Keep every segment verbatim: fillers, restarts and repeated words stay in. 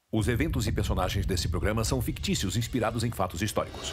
Os eventos e personagens desse programa são fictícios, inspirados em fatos históricos.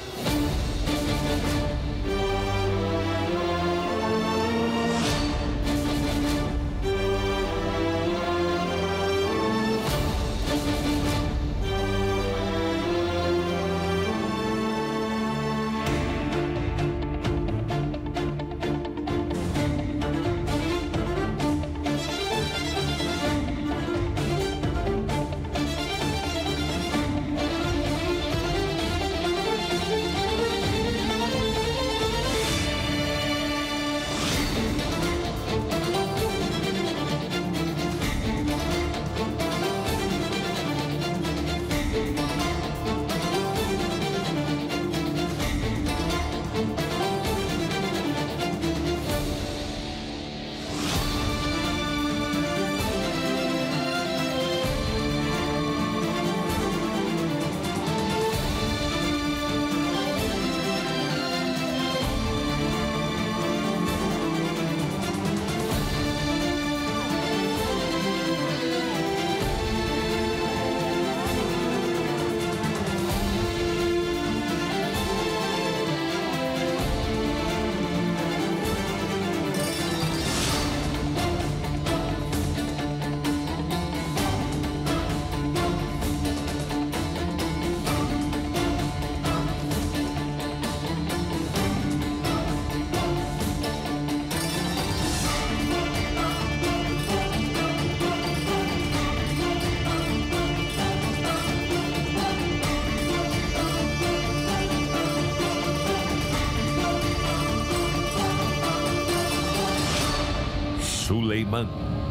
Suleiman.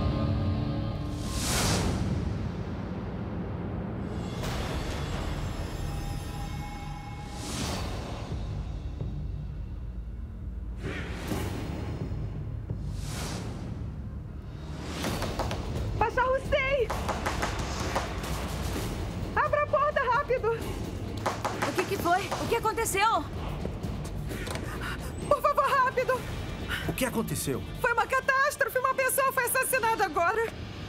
Pacha Hussein! Abra a porta, rápido! O que que foi? O que aconteceu? Por favor, rápido! O que aconteceu? Foi uma catástrofe! Uma pessoa foi assassinada agora!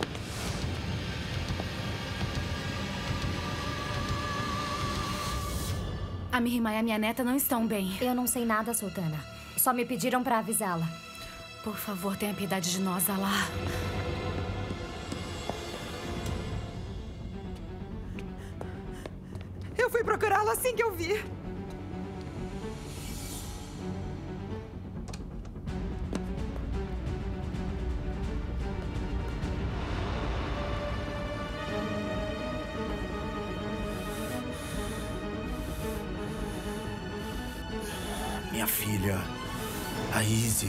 A Mihima e a minha neta não estão bem. Eu não sei nada, Sultana. Só me pediram pra avisá-la. Por favor, tenha piedade de nós, Alá. Eu fui procurá-la assim que eu vi. Minha filha, a Izzy.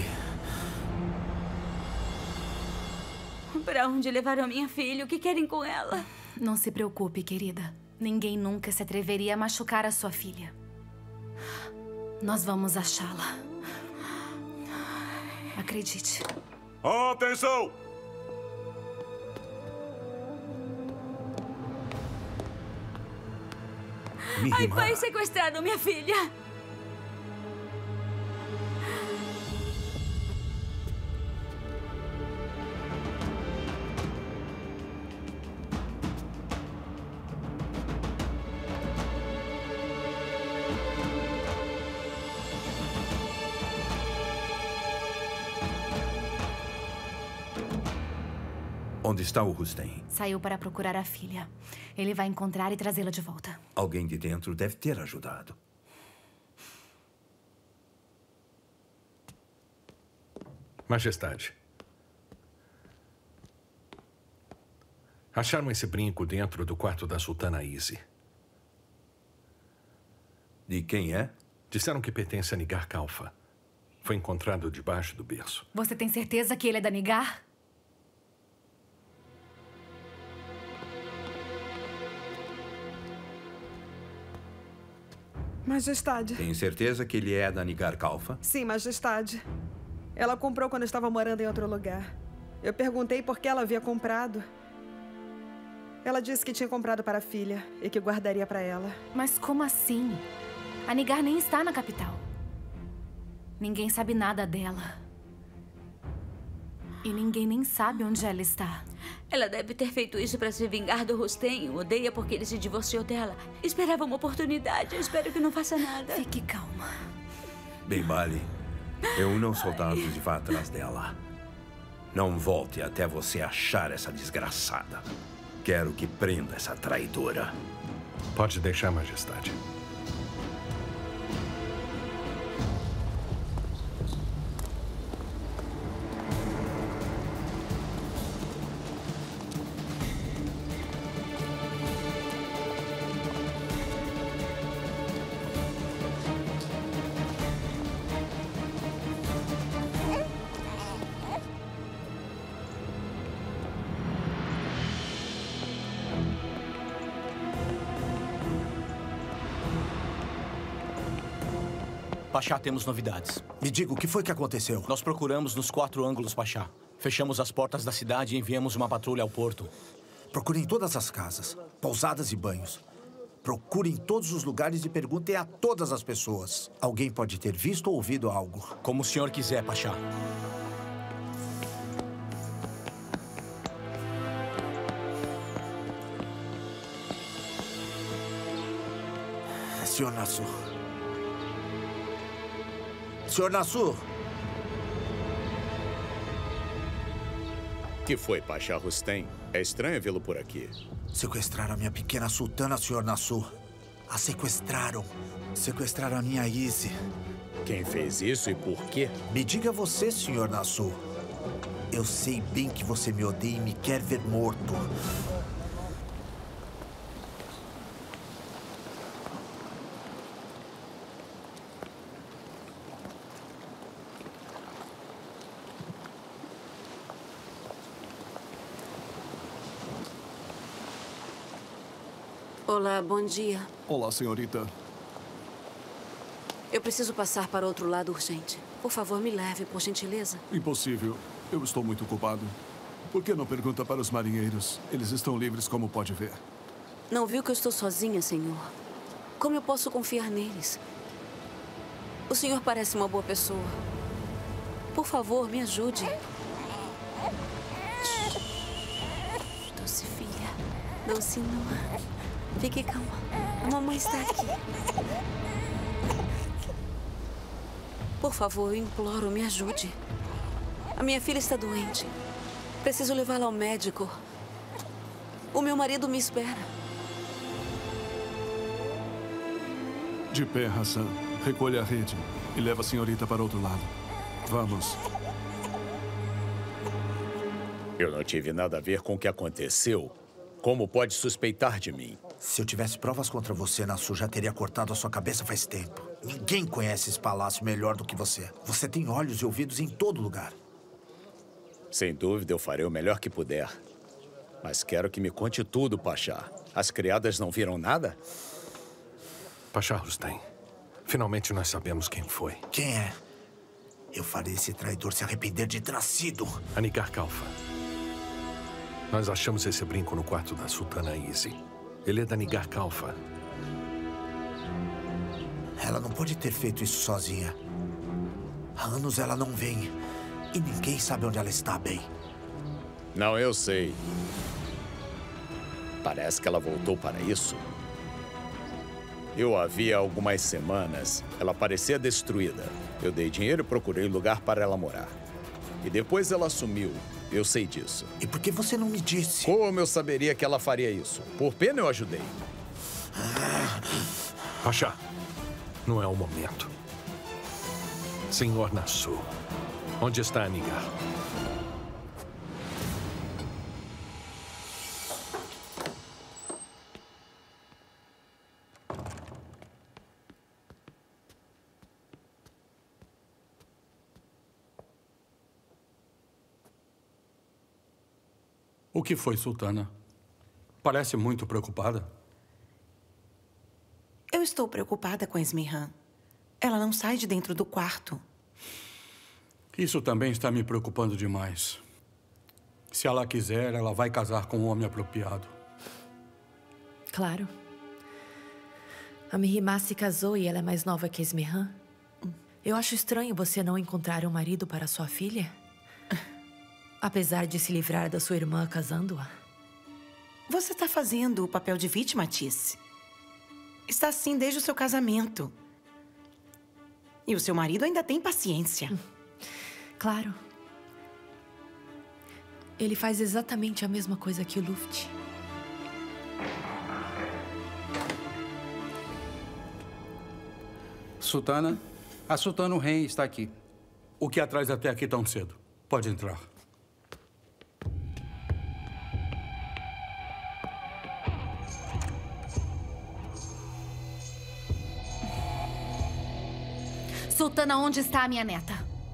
Pra onde levaram a minha filha? O que querem com ela? Não se preocupe, querida. Ninguém nunca se atreveria a machucar a sua filha. Nós vamos achá-la. Acredite. Atenção! Mihima. Ai, pai, sequestraram minha filha. Onde está o Hussein? Saiu para procurar a filha. Ele vai encontrar e trazê-la de volta. Alguém de dentro deve ter ajudado. Majestade. Acharam esse brinco dentro do quarto da Sultana Izzy. De quem é? Disseram que pertence a Nigar Kalfa. Foi encontrado debaixo do berço. Você tem certeza que ele é da Nigar? Majestade. Tem certeza que ele é da Nigar Kalfa? Sim, Majestade. Ela comprou quando estava morando em outro lugar. Eu perguntei por que ela havia comprado. Ela disse que tinha comprado para a filha e que guardaria para ela. Mas como assim? A Nigar nem está na capital. Ninguém sabe nada dela. E ninguém nem sabe onde ela está. Ela deve ter feito isso para se vingar do Rustem. O odeia porque ele se divorciou dela. Esperava uma oportunidade. Eu espero que não faça nada. Fique calma. Bem, Bali, reúna os soldados e vá atrás dela. Não volte até você achar essa desgraçada. Quero que prenda essa traidora. Pode deixar, Majestade. Pachá, temos novidades. Me diga, o que foi que aconteceu? Nós procuramos nos quatro ângulos, Pachá. Fechamos as portas da cidade e enviamos uma patrulha ao porto. Procurem todas as casas, pousadas e banhos. Procurem todos os lugares e perguntem a todas as pessoas. Alguém pode ter visto ou ouvido algo. Como o senhor quiser, Pachá. Senhor Nassur. Senhor Nassur! Que foi, Pachá Rustem? É estranho vê-lo por aqui. Sequestraram a minha pequena sultana, senhor Nassur. A sequestraram. Sequestraram a minha Izzy. Quem fez isso e por quê? Me diga você, senhor Nassur. Eu sei bem que você me odeia e me quer ver morto. Olá, bom dia. Olá, senhorita. Eu preciso passar para outro lado urgente. Por favor, me leve, por gentileza. Impossível. Eu estou muito ocupado. Por que não pergunta para os marinheiros? Eles estão livres, como pode ver. Não viu que eu estou sozinha, senhor? Como eu posso confiar neles? O senhor parece uma boa pessoa. Por favor, me ajude. Doce filha. Doce Noa. Fique calma. A mamãe está aqui. Por favor, eu imploro, me ajude. A minha filha está doente. Preciso levá-la ao médico. O meu marido me espera. De pé, Hassan. Recolha a rede e leva a senhorita para outro lado. Vamos. Eu não tive nada a ver com o que aconteceu. Como pode suspeitar de mim? Se eu tivesse provas contra você, Nassur já teria cortado a sua cabeça faz tempo. Ninguém conhece esse palácio melhor do que você. Você tem olhos e ouvidos em todo lugar. Sem dúvida, eu farei o melhor que puder. Mas quero que me conte tudo, Pachá. As criadas não viram nada? Pachá Rustem, finalmente nós sabemos quem foi. Quem é? Eu farei esse traidor se arrepender de ter nascido. Anigar Kalfa. Nós achamos esse brinco no quarto da sultana Izzy. Ele é da Anigar Kalfa. Ela não pode ter feito isso sozinha. Há anos ela não vem. E ninguém sabe onde ela está, bem. Não, eu sei. Parece que ela voltou para isso. Eu a vi há algumas semanas. Ela parecia destruída. Eu dei dinheiro e procurei lugar para ela morar. E depois ela sumiu. Eu sei disso. E por que você não me disse? Como eu saberia que ela faria isso? Por pena eu ajudei. Pachá, não é o momento. Senhor Nassur, onde está Anigar? O que foi, sultana? Parece muito preocupada. Eu estou preocupada com a Esmirhan. Ela não sai de dentro do quarto. Isso também está me preocupando demais. Se ela quiser, ela vai casar com um homem apropriado. Claro. A Mihrimah se casou e ela é mais nova que a Esmirhan. Eu acho estranho você não encontrar um marido para sua filha. Apesar de se livrar da sua irmã casando-a? Você está fazendo o papel de vítima, Tice. Está assim desde o seu casamento. E o seu marido ainda tem paciência. Claro. Ele faz exatamente a mesma coisa que o Luft. Sultana, a Sultana Ren está aqui. O que a traz até aqui tão cedo? Pode entrar. Sultana, onde está a minha neta?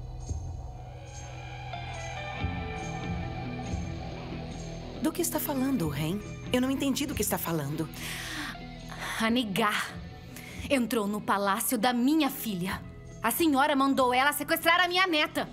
Do que está falando, Ren? Eu não entendi do que está falando. A Nigar entrou no palácio da minha filha. A senhora mandou ela sequestrar a minha neta.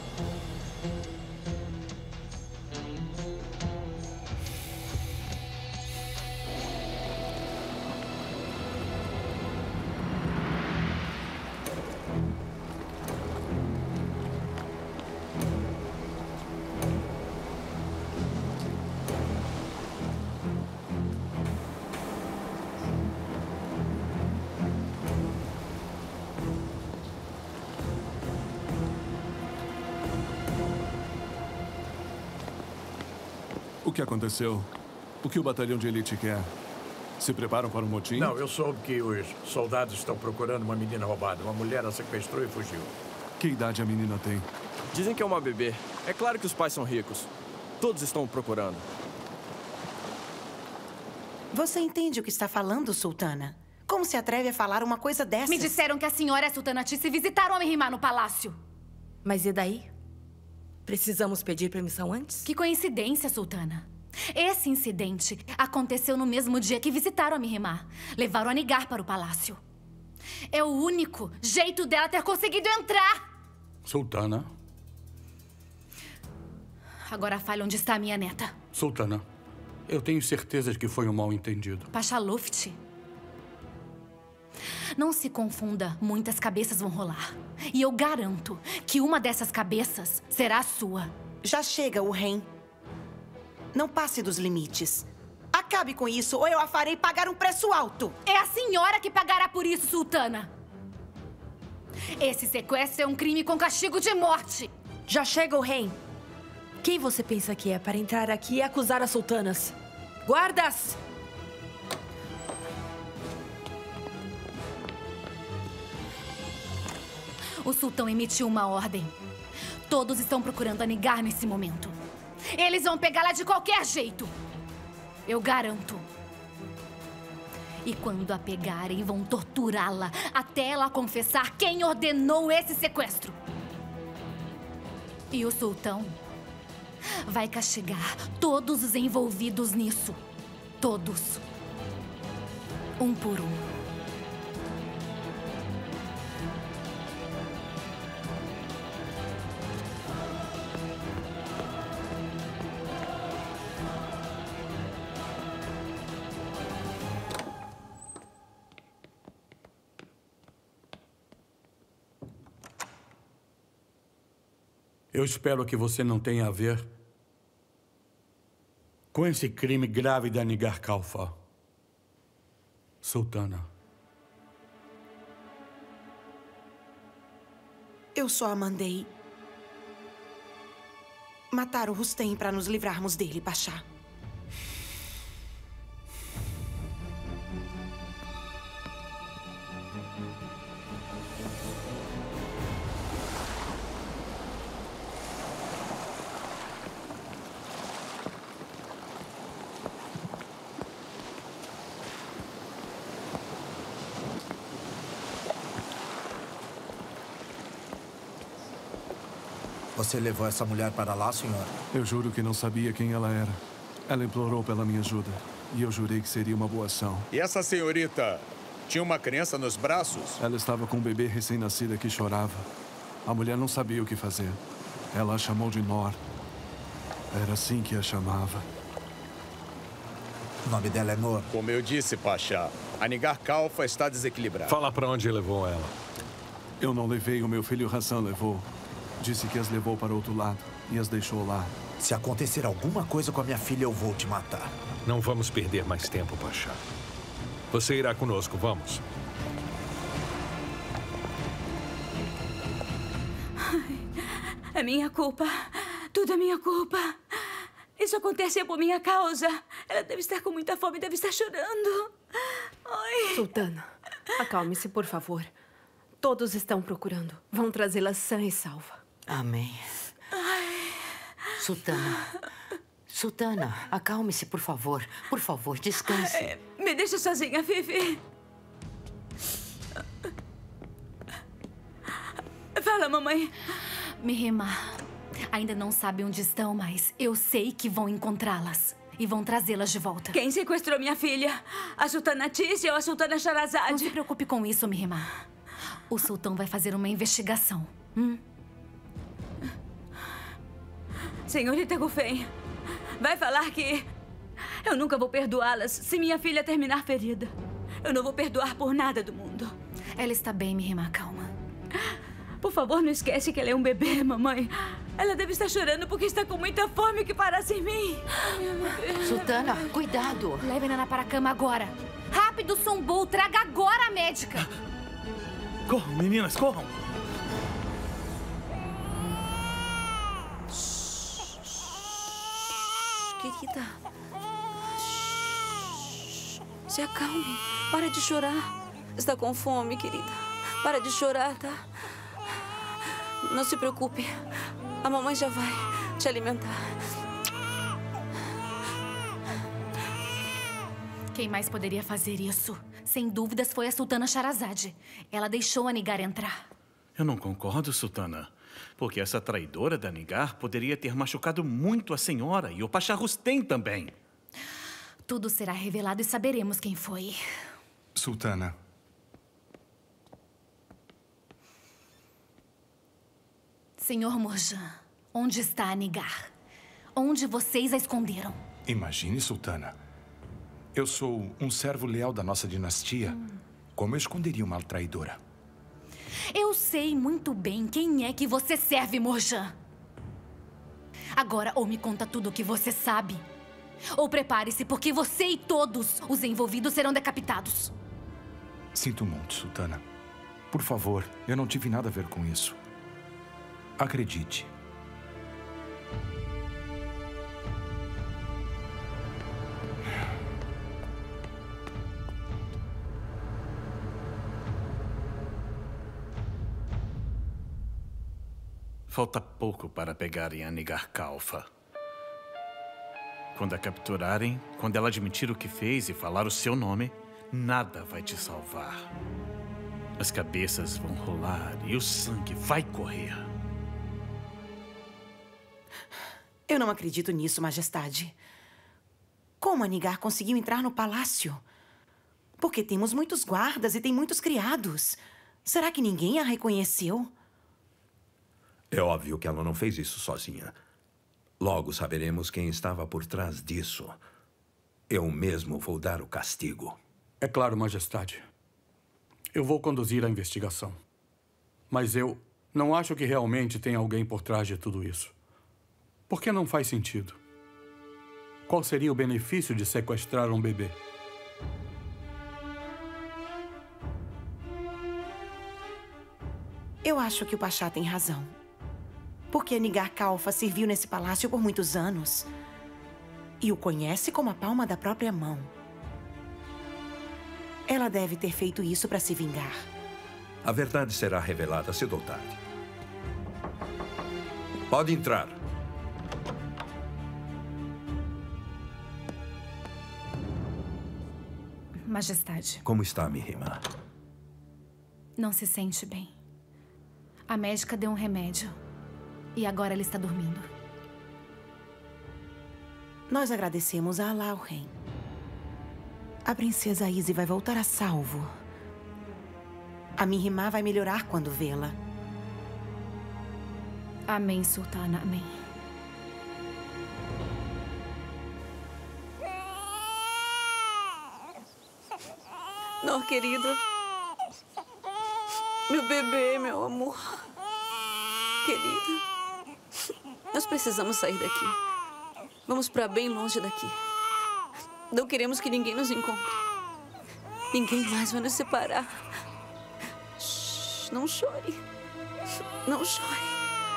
O que aconteceu? O que o batalhão de elite quer? Se preparam para um motim? Não, eu soube que os soldados estão procurando uma menina roubada. Uma mulher a sequestrou e fugiu. Que idade a menina tem? Dizem que é uma bebê. É claro que os pais são ricos. Todos estão procurando. Você entende o que está falando, Sultana? Como se atreve a falar uma coisa dessas? Me disseram que a senhora e a Sultana Tice visitaram a Mihrimah no palácio. Mas e daí? Precisamos pedir permissão antes? Que coincidência, Sultana. Esse incidente aconteceu no mesmo dia que visitaram a Mihrimah. Levaram a Nigar para o palácio. É o único jeito dela ter conseguido entrar. Sultana. Agora fale onde está a minha neta. Sultana, eu tenho certeza de que foi um mal-entendido. Pasha Luft. Não se confunda, muitas cabeças vão rolar. E eu garanto que uma dessas cabeças será a sua. Já chega, o Ren. Não passe dos limites. Acabe com isso, ou eu a farei pagar um preço alto. É a senhora que pagará por isso, Sultana. Esse sequestro é um crime com castigo de morte. Já chega, o Ren. Quem você pensa que é para entrar aqui e acusar as sultanas? Guardas! O sultão emitiu uma ordem. Todos estão procurando a Nigar nesse momento. Eles vão pegá-la de qualquer jeito. Eu garanto. E quando a pegarem, vão torturá-la até ela confessar quem ordenou esse sequestro. E o sultão vai castigar todos os envolvidos nisso. Todos. Um por um. Eu espero que você não tenha a ver com esse crime grave da Nigar Kalfa. Sultana. Eu só a mandei matar o Rustem para nos livrarmos dele, Pasha. Você levou essa mulher para lá, senhor? Eu juro que não sabia quem ela era. Ela implorou pela minha ajuda. E eu jurei que seria uma boa ação. E essa senhorita tinha uma criança nos braços? Ela estava com um bebê recém-nascida que chorava. A mulher não sabia o que fazer. Ela a chamou de Nor. Era assim que a chamava. O nome dela é Nor. Como eu disse, Pasha, a Nigar Kalfa está desequilibrada. Fala para onde levou ela. Eu não levei, o meu filho Hassan levou. Disse que as levou para outro lado e as deixou lá. Se acontecer alguma coisa com a minha filha, eu vou te matar. Não vamos perder mais tempo, Pachá. Você irá conosco, vamos. É minha culpa. Tudo é minha culpa. Isso aconteceu por minha causa. Ela deve estar com muita fome, deve estar chorando. Ai. Sultana, acalme-se, por favor. Todos estão procurando. Vão trazê-la sã e salva. Amém. Ai. Sultana. Sultana, acalme-se, por favor. Por favor, descanse. Ai, me deixa sozinha, Fifi. Fala, mamãe. Mihima, ainda não sabe onde estão, mas eu sei que vão encontrá-las. E vão trazê-las de volta. Quem sequestrou minha filha? A Sultana Tice ou a Sultana Shahrazad? Não se preocupe com isso, Mihima. O sultão vai fazer uma investigação. Hum? Senhorita Gufem, vai falar que eu nunca vou perdoá-las se minha filha terminar ferida. Eu não vou perdoar por nada do mundo. Ela está bem, Mihima, calma. Por favor, não esquece que ela é um bebê, mamãe. Ela deve estar chorando porque está com muita fome que parasse em mim. Sultana, cuidado. Levem-na para a cama agora. Rápido, Sombu, traga agora a médica. Corram, meninas, corram. Querida. Se acalme. Para de chorar. Está com fome, querida. Para de chorar, tá? Não se preocupe. A mamãe já vai te alimentar. Quem mais poderia fazer isso? Sem dúvidas foi a Sultana Shahrazad. Ela deixou a Nigar entrar. Eu não concordo, Sultana. Porque essa traidora da Nigar poderia ter machucado muito a senhora e o Pachá Rustem também. Tudo será revelado e saberemos quem foi. Sultana. Senhor Morjan, onde está a Nigar? Onde vocês a esconderam? Imagine, Sultana. Eu sou um servo leal da nossa dinastia. Hum. Como eu esconderia uma traidora? Eu sei muito bem quem é que você serve, Morjan. Agora, ou me conta tudo o que você sabe, ou prepare-se, porque você e todos os envolvidos serão decapitados. Sinto muito, Sultana. Por favor, eu não tive nada a ver com isso. Acredite. Falta pouco para pegarem a Nigar Kalfa. Quando a capturarem, quando ela admitir o que fez e falar o seu nome, nada vai te salvar. As cabeças vão rolar e o sangue vai correr. Eu não acredito nisso, Majestade. Como a Nigar conseguiu entrar no palácio? Porque temos muitos guardas e tem muitos criados. Será que ninguém a reconheceu? É óbvio que ela não fez isso sozinha. Logo saberemos quem estava por trás disso. Eu mesmo vou dar o castigo. É claro, Majestade. Eu vou conduzir a investigação. Mas eu não acho que realmente tem alguém por trás de tudo isso. Porque não faz sentido. Qual seria o benefício de sequestrar um bebê? Eu acho que o Pachá tem razão. Porque a Nigar Kalfa serviu nesse palácio por muitos anos. E o conhece como a palma da própria mão. Ela deve ter feito isso para se vingar. A verdade será revelada cedo ou tarde. Pode entrar. Majestade. Como está, Mihima? Não se sente bem. A médica deu um remédio. E agora ela está dormindo. Nós agradecemos a Allah, o rei. A princesa Izzy vai voltar a salvo. A Mihima vai melhorar quando vê-la. Amém, Sultana. Amém. Nor, querida. Meu bebê, meu amor. Querida, nós precisamos sair daqui. Vamos para bem longe daqui. Não queremos que ninguém nos encontre. Ninguém mais vai nos separar. Shhh, não chore. Não chore.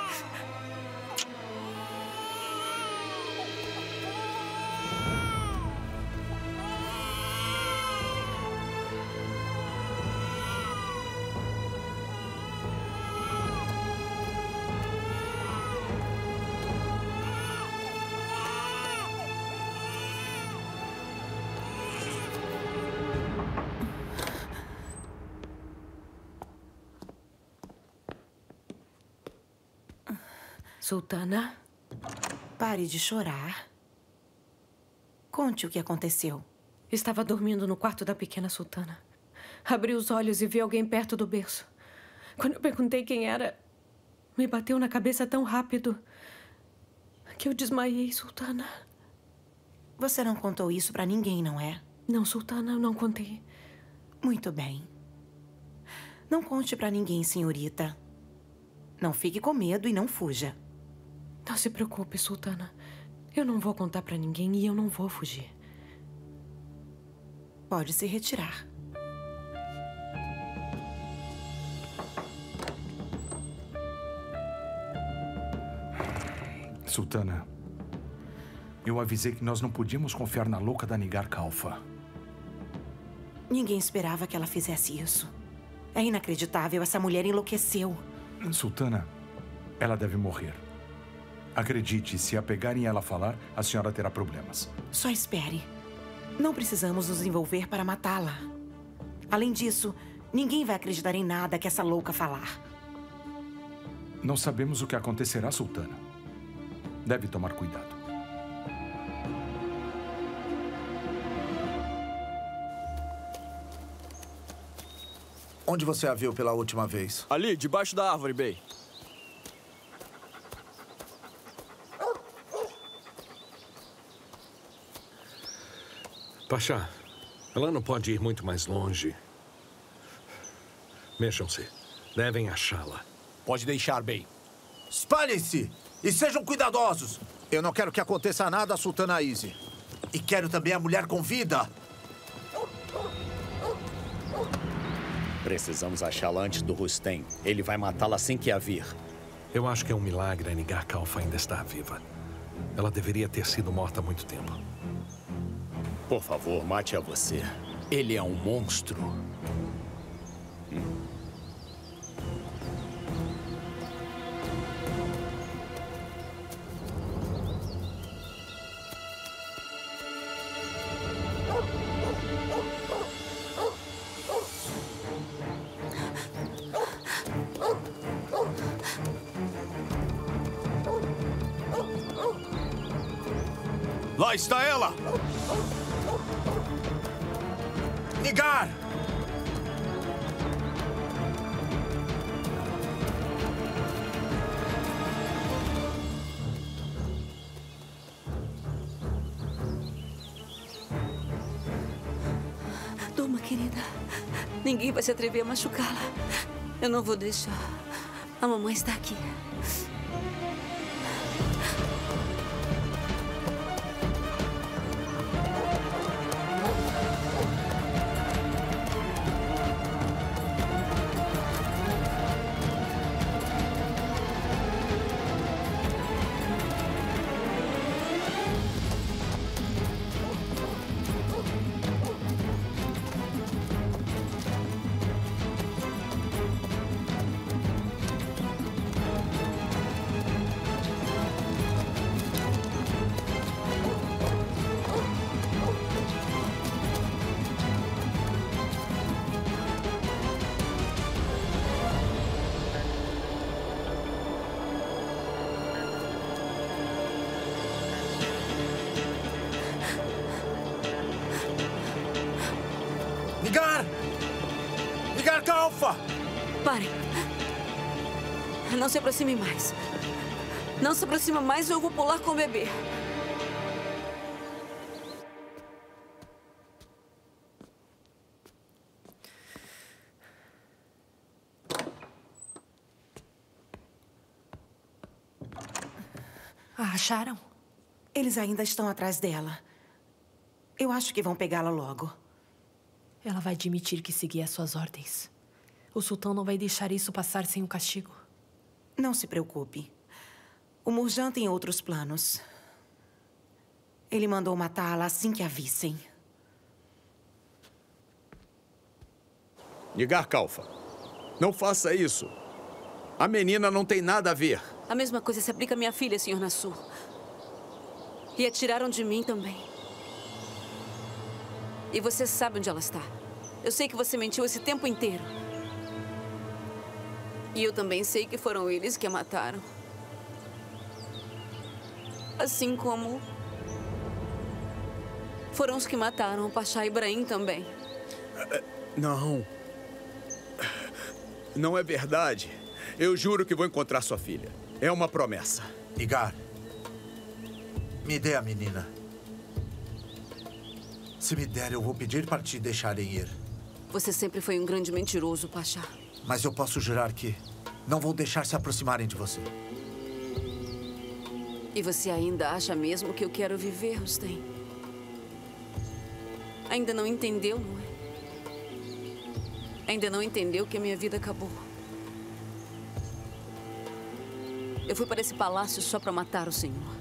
Sultana, pare de chorar. Conte o que aconteceu. Estava dormindo no quarto da pequena Sultana. Abri os olhos e vi alguém perto do berço. Quando eu perguntei quem era, me bateu na cabeça tão rápido que eu desmaiei, Sultana. Você não contou isso pra ninguém, não é? Não, Sultana, eu não contei. Muito bem. Não conte pra ninguém, senhorita. Não fique com medo e não fuja. Não se preocupe, Sultana. Eu não vou contar pra ninguém e eu não vou fugir. Pode se retirar. Sultana, eu avisei que nós não podíamos confiar na louca da Nigar Kalfa. Ninguém esperava que ela fizesse isso. É inacreditável, essa mulher enlouqueceu. Sultana, ela deve morrer. Acredite, se a pegarem e ela falar, a senhora terá problemas. Só espere. Não precisamos nos envolver para matá-la. Além disso, ninguém vai acreditar em nada que essa louca falar. Não sabemos o que acontecerá, Sultana. Deve tomar cuidado. Onde você a viu pela última vez? Ali, debaixo da árvore, Bey. Pachá, ela não pode ir muito mais longe. Mexam-se. Devem achá-la. Pode deixar, Bey. Espalhem-se e sejam cuidadosos. Eu não quero que aconteça nada à Sultana Izzy. E quero também a mulher com vida. Precisamos achá-la antes do Rustem. Ele vai matá-la assim que a vir. Eu acho que é um milagre a Nigar Kalfa ainda estar viva. Ela deveria ter sido morta há muito tempo. Por favor, mate a você. Ele é um monstro. Hum. Lá está ela! Nigar! Toma, querida. Ninguém vai se atrever a machucá-la. Eu não vou deixar. A mamãe está aqui. Nigar! Nigar Kalfa! Pare. Não se aproxime mais. Não se aproxima mais ou eu vou pular com o bebê. A acharam? Eles ainda estão atrás dela. Eu acho que vão pegá-la logo. Ela vai admitir que seguia as suas ordens. O sultão não vai deixar isso passar sem um castigo. Não se preocupe. O Murjan tem outros planos. Ele mandou matá-la assim que a vissem. Nigar Kalfa, não faça isso. A menina não tem nada a ver. A mesma coisa se aplica à minha filha, senhor Nassur. E a tiraram de mim também. E você sabe onde ela está. Eu sei que você mentiu esse tempo inteiro. E eu também sei que foram eles que a mataram. Assim como foram os que mataram o Pachá Ibrahim também. Não. Não é verdade. Eu juro que vou encontrar sua filha. É uma promessa. Nigar, me dê a menina. Se me der, eu vou pedir para te deixarem ir. Você sempre foi um grande mentiroso, Pachá. Mas eu posso jurar que não vou deixar se aproximarem de você. E você ainda acha mesmo que eu quero viver, Rustem? Ainda não entendeu, não é? Ainda não entendeu que a minha vida acabou. Eu fui para esse palácio só para matar o Senhor.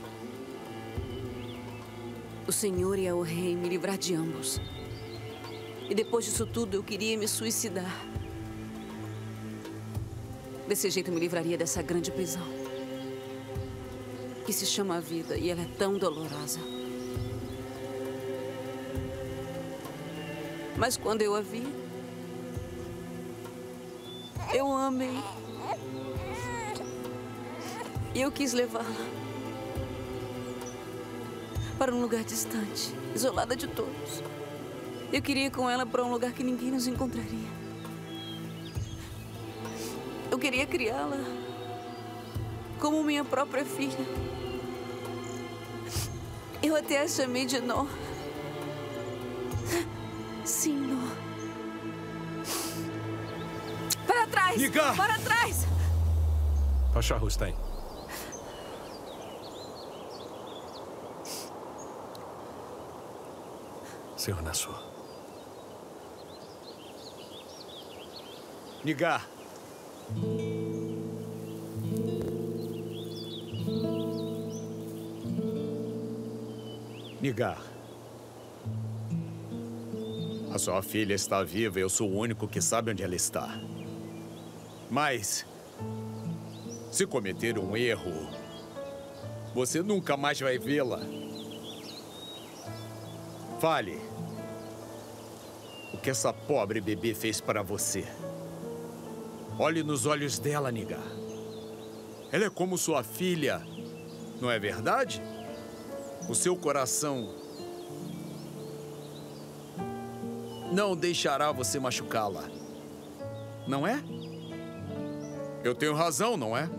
O Senhor e o Rei me livrar de ambos. E depois disso tudo, eu queria me suicidar. Desse jeito, eu me livraria dessa grande prisão. Que se chama a vida, e ela é tão dolorosa. Mas quando eu a vi, eu a amei. E eu quis levá-la para um lugar distante, isolada de todos. Eu queria ir com ela para um lugar que ninguém nos encontraria. Eu queria criá-la como minha própria filha. Eu até a chamei de Nó. Sim, Nó. Para trás! Nigar! Para trás! Pachá Rustem. Senhor Nassur. Nigar. Nigar. A sua filha está viva e eu sou o único que sabe onde ela está. Mas, se cometer um erro, você nunca mais vai vê-la. Fale. O que essa pobre bebê fez para você? Olhe nos olhos dela, Nigar. Ela é como sua filha, não é verdade? O seu coração não deixará você machucá-la, não é? Eu tenho razão, não é?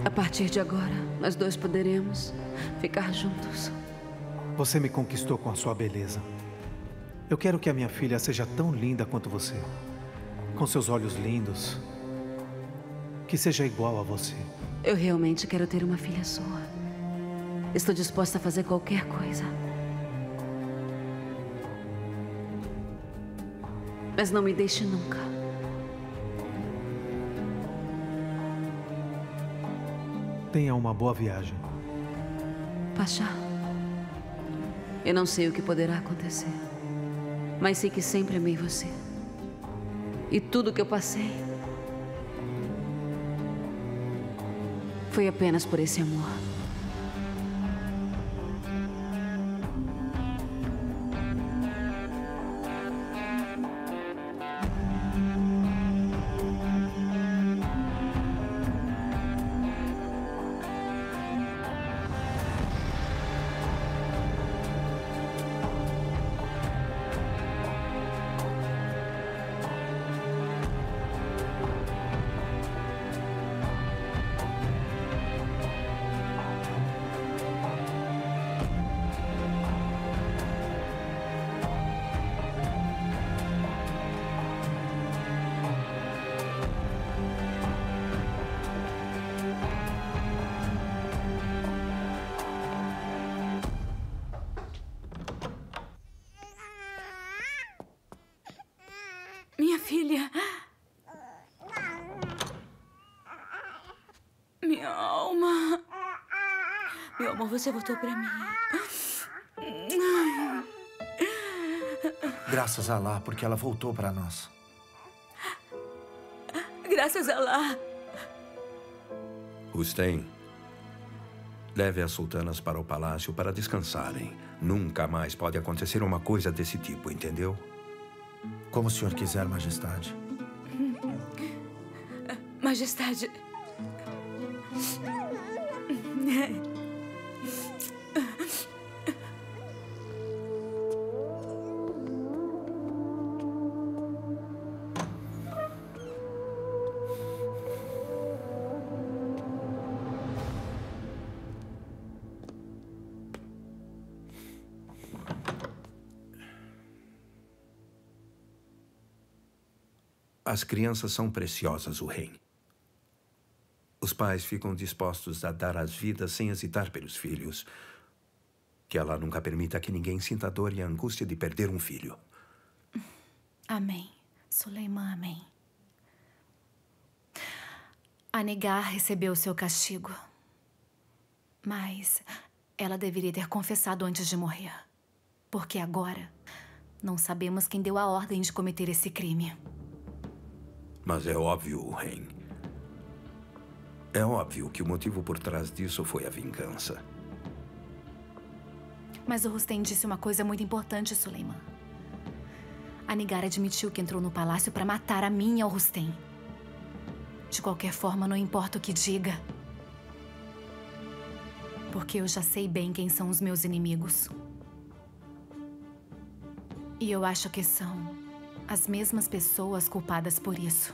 A partir de agora, nós dois poderemos ficar juntos. Você me conquistou com a sua beleza. Eu quero que a minha filha seja tão linda quanto você. Com seus olhos lindos. Que seja igual a você. Eu realmente quero ter uma filha sua. Estou disposta a fazer qualquer coisa. Mas não me deixe nunca. Tenha uma boa viagem. Pachá, eu não sei o que poderá acontecer, mas sei que sempre amei você. E tudo que eu passei foi apenas por esse amor. Minha filha. Minha alma. Meu amor, você voltou pra mim. Graças a Allah, porque ela voltou para nós. Graças a Allah. Rustem, leve as sultanas para o palácio para descansarem. Nunca mais pode acontecer uma coisa desse tipo, entendeu? Como o senhor quiser, Majestade. Majestade. As crianças são preciosas, o rei. Os pais ficam dispostos a dar as vidas sem hesitar pelos filhos. Que ela nunca permita que ninguém sinta a dor e a angústia de perder um filho. Amém. Suleiman, amém. A Nigar recebeu seu castigo. Mas ela deveria ter confessado antes de morrer. Porque agora não sabemos quem deu a ordem de cometer esse crime. Mas é óbvio, Ren. É óbvio que o motivo por trás disso foi a vingança. Mas o Rustem disse uma coisa muito importante, Suleiman. A Nigar admitiu que entrou no palácio para matar a mim e ao Rustem. De qualquer forma, não importa o que diga. Porque eu já sei bem quem são os meus inimigos. E eu acho que são as mesmas pessoas culpadas por isso.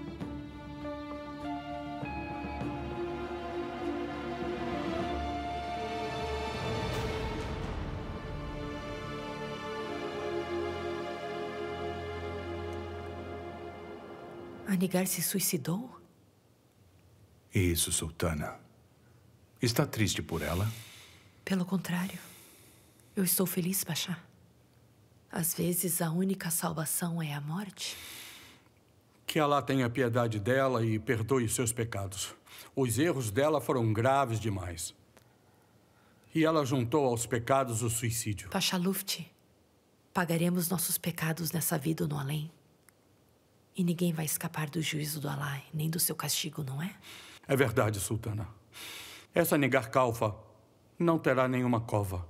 A Nigar se suicidou? Isso, sultana. Está triste por ela? Pelo contrário. Eu estou feliz, Pachá. Às vezes, a única salvação é a morte. Que Allah tenha piedade dela e perdoe seus pecados. Os erros dela foram graves demais. E ela juntou aos pecados o suicídio. Pachá Luft, pagaremos nossos pecados nessa vida ou no além. E ninguém vai escapar do juízo do Allah, nem do seu castigo, não é? É verdade, sultana. Essa Nigar Kalfa não terá nenhuma cova.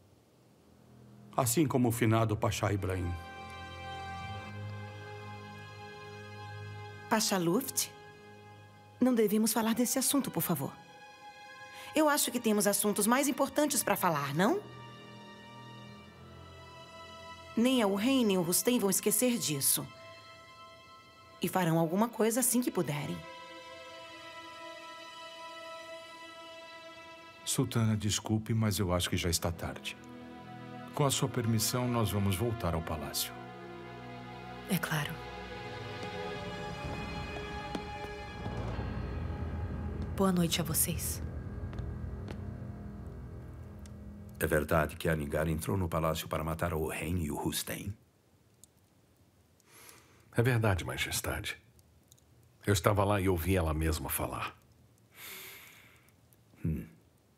Assim como o finado Pachá Ibrahim. Pachá Luft? Não devemos falar desse assunto, por favor. Eu acho que temos assuntos mais importantes para falar, não? Nem a Urrain nem o Rustem vão esquecer disso. E farão alguma coisa assim que puderem. Sultana, desculpe, mas eu acho que já está tarde. Com a sua permissão, nós vamos voltar ao palácio. É claro. Boa noite a vocês. É verdade que Anigar entrou no palácio para matar o Orhen e o Hussein? É verdade, Majestade. Eu estava lá e ouvi ela mesma falar. Hum.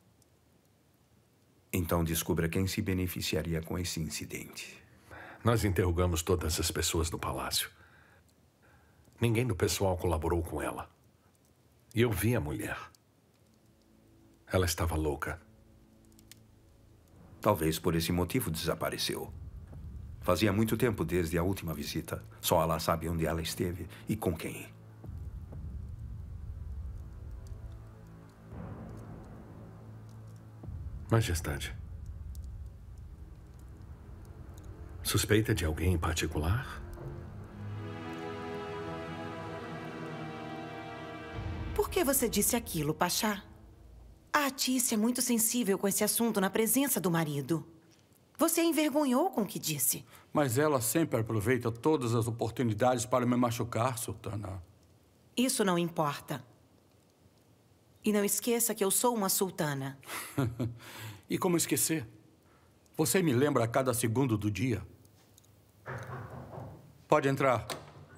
Então descubra quem se beneficiaria com esse incidente. Nós interrogamos todas as pessoas do palácio. Ninguém do pessoal colaborou com ela. E eu vi a mulher. Ela estava louca. Talvez por esse motivo desapareceu. Fazia muito tempo desde a última visita. Só Allah sabe onde ela esteve e com quem. Majestade. Suspeita de alguém em particular? Por que você disse aquilo, Pachá? A Atícia é muito sensível com esse assunto na presença do marido. Você a envergonhou com o que disse. Mas ela sempre aproveita todas as oportunidades para me machucar, Sultana. Isso não importa. E não esqueça que eu sou uma sultana. E como esquecer? Você me lembra a cada segundo do dia. Pode entrar.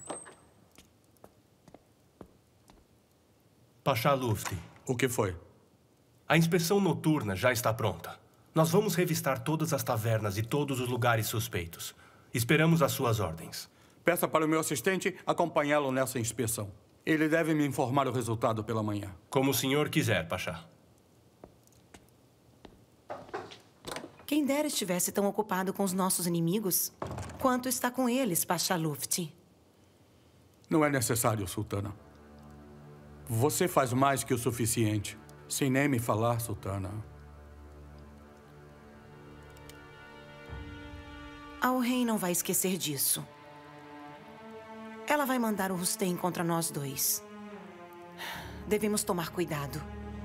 Pachá Luft. O que foi? A inspeção noturna já está pronta. Nós vamos revistar todas as tavernas e todos os lugares suspeitos. Esperamos as suas ordens. Peça para o meu assistente acompanhá-lo nessa inspeção. Ele deve me informar o resultado pela manhã. Como o senhor quiser, Pachá. Quem dera estivesse tão ocupado com os nossos inimigos quanto está com eles, Pachá Luft. Não é necessário, Sultana. Você faz mais que o suficiente. Sem nem me falar, Sultana. A Orhen não vai esquecer disso. Ela vai mandar o Hussein contra nós dois. Devemos tomar cuidado.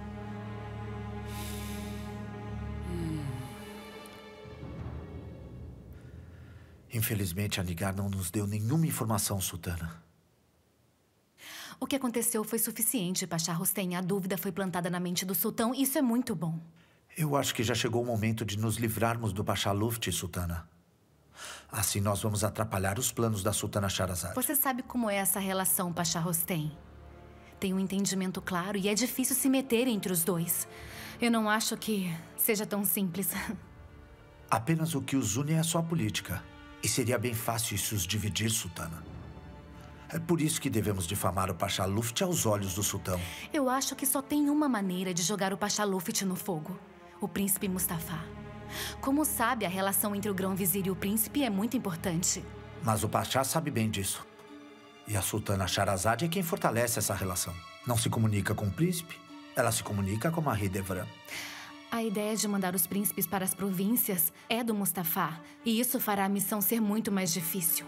Infelizmente, Anigar não nos deu nenhuma informação, Sultana. O que aconteceu foi suficiente, Pachá Hussein. A dúvida foi plantada na mente do sultão. Isso é muito bom. Eu acho que já chegou o momento de nos livrarmos do Pachá Luft, Sultana. Assim nós vamos atrapalhar os planos da Sultana Shahrazad. Você sabe como é essa relação, Pachá Hussein. Tem um entendimento claro e é difícil se meter entre os dois. Eu não acho que seja tão simples. Apenas o que os une é a sua política. E seria bem fácil isso os dividir, Sultana. É por isso que devemos difamar o Pachá Luft aos olhos do sultão. Eu acho que só tem uma maneira de jogar o Pachá Luft no fogo. O príncipe Mustafa. Como sabe, a relação entre o grão-vizir e o príncipe é muito importante. Mas o Pachá sabe bem disso. E a Sultana Shahrazad é quem fortalece essa relação. Não se comunica com o príncipe, ela se comunica com Marie Devran. A ideia de mandar os príncipes para as províncias é do Mustafa. E isso fará a missão ser muito mais difícil.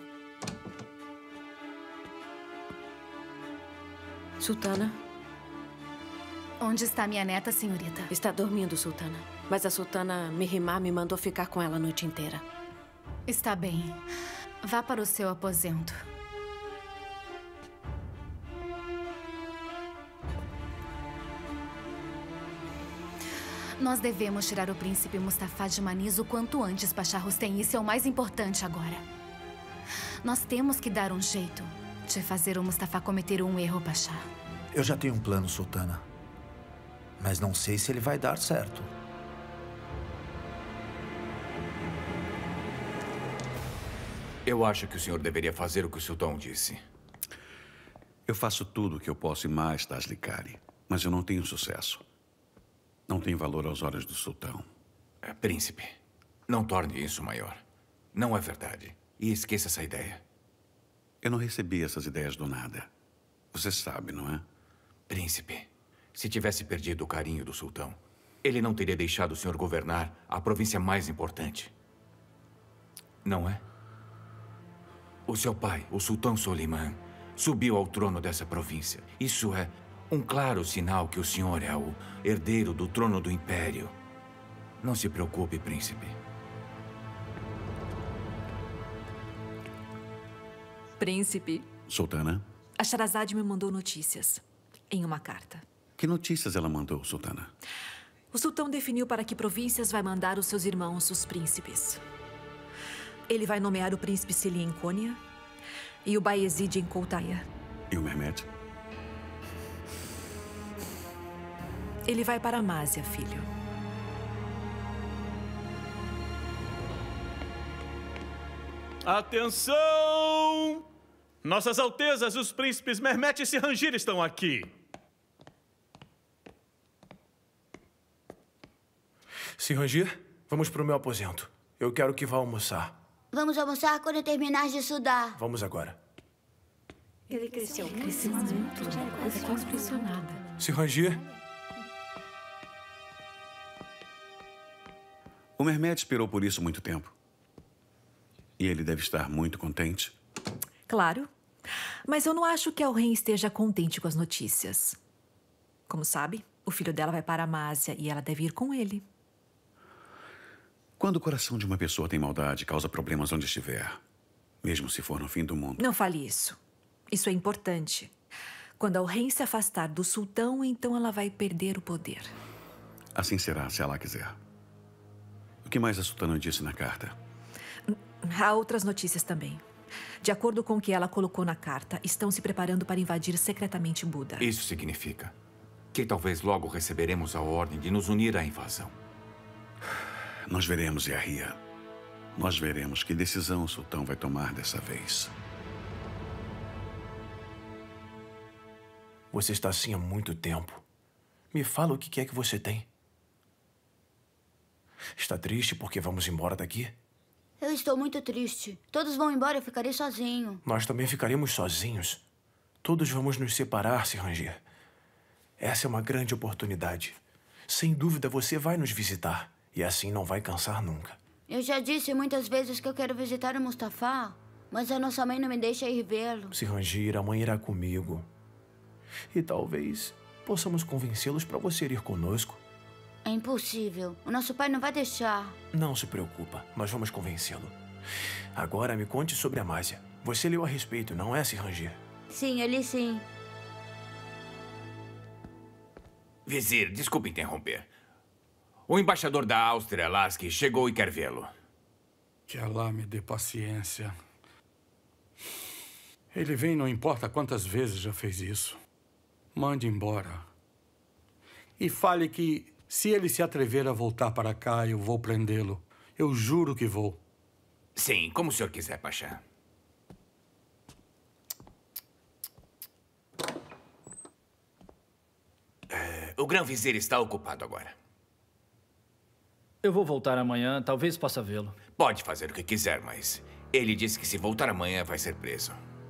Sultana? Onde está minha neta, senhorita? Está dormindo, Sultana. Mas a Sultana Mihrimah me mandou ficar com ela a noite inteira. Está bem. Vá para o seu aposento. Nós devemos tirar o príncipe Mustafa de Maniz o quanto antes, Pachá Hussein. Isso é o mais importante agora. Nós temos que dar um jeito de fazer o Mustafa cometer um erro, Pachá. Eu já tenho um plano, Sultana. Mas não sei se ele vai dar certo. Eu acho que o senhor deveria fazer o que o sultão disse. Eu faço tudo o que eu posso e mais, Taslikari. Mas eu não tenho sucesso. Não tem valor aos olhos do sultão. É, príncipe, não torne isso maior. Não é verdade. E esqueça essa ideia. Eu não recebi essas ideias do nada. Você sabe, não é? Príncipe, se tivesse perdido o carinho do sultão, ele não teria deixado o senhor governar a província mais importante. Não é? O seu pai, o sultão Soliman, subiu ao trono dessa província. Isso é Um claro sinal que o senhor é o herdeiro do trono do Império. Não se preocupe, príncipe. Príncipe. Sultana? A Shahrazad me mandou notícias. Em uma carta. Que notícias ela mandou, Sultana? O sultão definiu para que províncias vai mandar os seus irmãos, os príncipes. Ele vai nomear o príncipe Selim em Cônia e o Bayezid em Koutaya. E o Mehmet? Ele vai para Amásia, filho. Atenção! Nossas Altezas, os príncipes Mehmet e Sirhanjir estão aqui. Sirhanjir, vamos para o meu aposento. Eu quero que vá almoçar. Vamos almoçar quando eu terminar de estudar. Vamos agora. Ele cresceu cresceu muito. Eu fiquei impressionada. Sirhanjir. O Mehmet esperou por isso muito tempo. E ele deve estar muito contente. Claro. Mas eu não acho que Elren esteja contente com as notícias. Como sabe, o filho dela vai para Amásia e ela deve ir com ele. Quando o coração de uma pessoa tem maldade, causa problemas onde estiver. Mesmo se for no fim do mundo. Não fale isso. Isso é importante. Quando Elren se afastar do sultão, então ela vai perder o poder. Assim será, se ela quiser. O que mais a sultana disse na carta? Há outras notícias também. De acordo com o que ela colocou na carta, estão se preparando para invadir secretamente Buda. Isso significa que talvez logo receberemos a ordem de nos unir à invasão. Nós veremos, Yahia. Nós veremos que decisão o sultão vai tomar dessa vez. Você está assim há muito tempo. Me fala o que é que você tem. Está triste porque vamos embora daqui? Eu estou muito triste. Todos vão embora e eu ficarei sozinho. Nós também ficaremos sozinhos. Todos vamos nos separar, Sirhanjir. Essa é uma grande oportunidade. Sem dúvida, você vai nos visitar. E assim não vai cansar nunca. Eu já disse muitas vezes que eu quero visitar o Mustafa, mas a nossa mãe não me deixa ir vê-lo. Sirhanjir, a mãe irá comigo. E talvez possamos convencê-los para você ir conosco. É impossível. O nosso pai não vai deixar. Não se preocupa. Nós vamos convencê-lo. Agora me conte sobre Amásia. Você leu a respeito, não é, Sirhanjir? Sim, eu li sim. Vizir, desculpe interromper. O embaixador da Áustria, Lasky, chegou e quer vê-lo. Que Allah me dê paciência. Ele vem, não importa quantas vezes já fez isso. Mande embora. E fale que, se ele se atrever a voltar para cá, eu vou prendê-lo. Eu juro que vou. Sim, como o senhor quiser, Pachá. É, o Grão-Vizir está ocupado agora. Eu vou voltar amanhã, talvez possa vê-lo. Pode fazer o que quiser, mas ele disse que se voltar amanhã vai ser preso.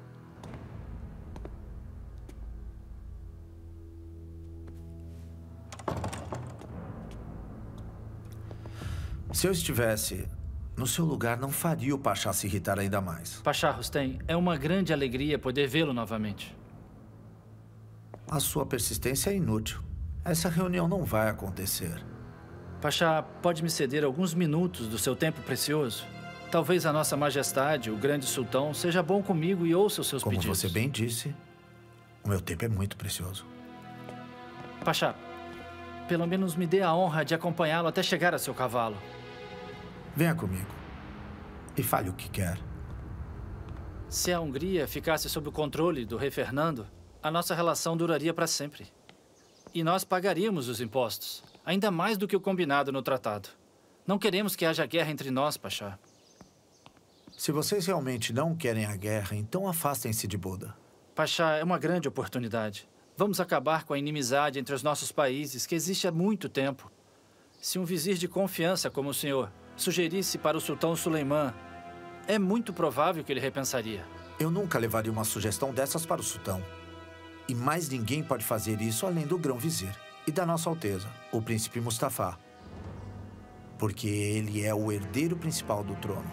Se eu estivesse no seu lugar, não faria o Pachá se irritar ainda mais. Pachá Rustem, é uma grande alegria poder vê-lo novamente. A sua persistência é inútil. Essa reunião não vai acontecer. Pachá, pode me ceder alguns minutos do seu tempo precioso? Talvez a nossa majestade, o grande sultão, seja bom comigo e ouça os seus Como pedidos. você bem disse, o meu tempo é muito precioso. Pachá, pelo menos me dê a honra de acompanhá-lo até chegar a seu cavalo. Venha comigo e fale o que quer. Se a Hungria ficasse sob o controle do rei Fernando, a nossa relação duraria para sempre. E nós pagaríamos os impostos, ainda mais do que o combinado no tratado. Não queremos que haja guerra entre nós, Pachá. Se vocês realmente não querem a guerra, então afastem-se de Buda. Pachá, é uma grande oportunidade. Vamos acabar com a inimizade entre os nossos países, que existe há muito tempo. Se um vizir de confiança como o senhor sugerisse para o sultão Suleiman, é muito provável que ele repensaria. Eu nunca levaria uma sugestão dessas para o sultão. E mais ninguém pode fazer isso além do grão-vizir e da nossa Alteza, o príncipe Mustafa. Porque ele é o herdeiro principal do trono.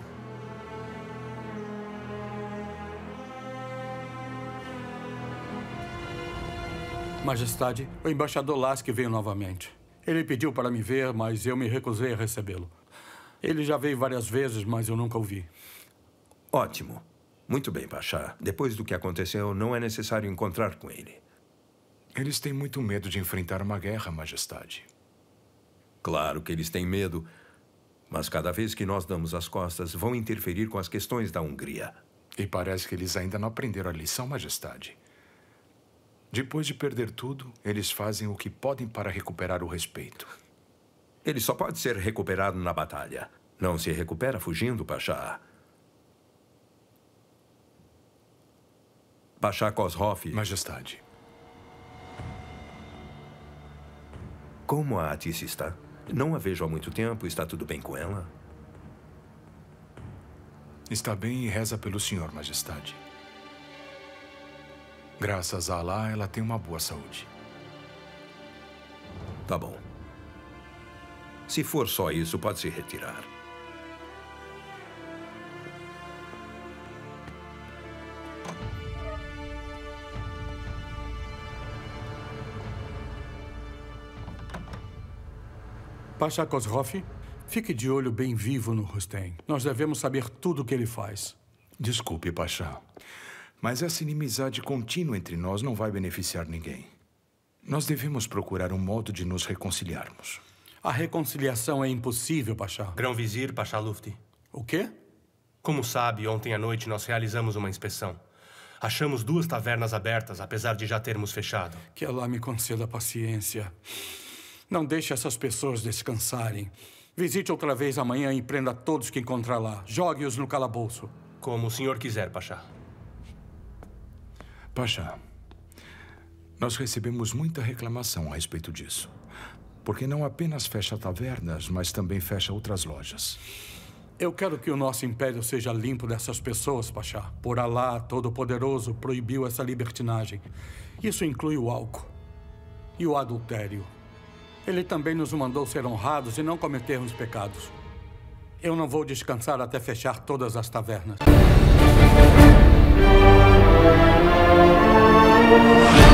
Majestade, o embaixador Lasky veio novamente. Ele pediu para me ver, mas eu me recusei a recebê-lo. Ele já veio várias vezes, mas eu nunca o vi. Ótimo. Muito bem, Pachá. Depois do que aconteceu, não é necessário encontrar com ele. Eles têm muito medo de enfrentar uma guerra, Majestade. Claro que eles têm medo, mas cada vez que nós damos as costas, vão interferir com as questões da Hungria. E parece que eles ainda não aprenderam a lição, Majestade. Depois de perder tudo, eles fazem o que podem para recuperar o respeito. Ele só pode ser recuperado na batalha. Não se recupera fugindo, Pachá. Pachá Kozhov... Majestade. Como a Atice está? Não a vejo há muito tempo. Está tudo bem com ela? Está bem e reza pelo senhor, Majestade. Graças a Allah, ela tem uma boa saúde. Tá bom. Se for só isso, pode se retirar. Pachá Kozhov, fique de olho bem vivo no Rustem. Nós devemos saber tudo o que ele faz. Desculpe, Pachá, mas essa inimizade contínua entre nós não vai beneficiar ninguém. Nós devemos procurar um modo de nos reconciliarmos. A reconciliação é impossível, Pachá. Grão-Vizir, Pachá Lufti. O quê? Como sabe, ontem à noite nós realizamos uma inspeção. Achamos duas tavernas abertas, apesar de já termos fechado. Que Allah me conceda paciência. Não deixe essas pessoas descansarem. Visite outra vez amanhã e prenda todos que encontrar lá. Jogue-os no calabouço. Como o senhor quiser, Pachá. Pachá, nós recebemos muita reclamação a respeito disso. Porque não apenas fecha tavernas, mas também fecha outras lojas. Eu quero que o nosso império seja limpo dessas pessoas, Pachá. Por Allah, Todo-Poderoso, proibiu essa libertinagem. Isso inclui o álcool e o adultério. Ele também nos mandou ser honrados e não cometermos pecados. Eu não vou descansar até fechar todas as tavernas.